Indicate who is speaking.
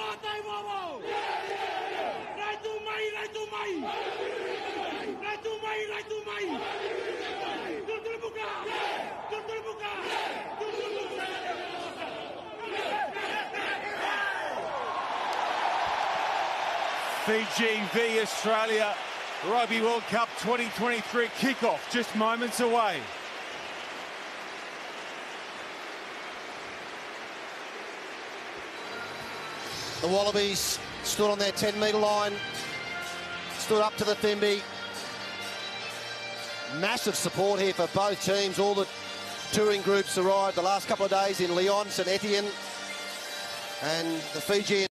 Speaker 1: Fiji v Australia, Rugby World Cup 2023 kickoff just moments away.
Speaker 2: The Wallabies stood on their 10-metre line, stood up to the Thimby. Massive support here for both teams. All the touring groups arrived the last couple of days in Lyon, St Etienne, and the Fijian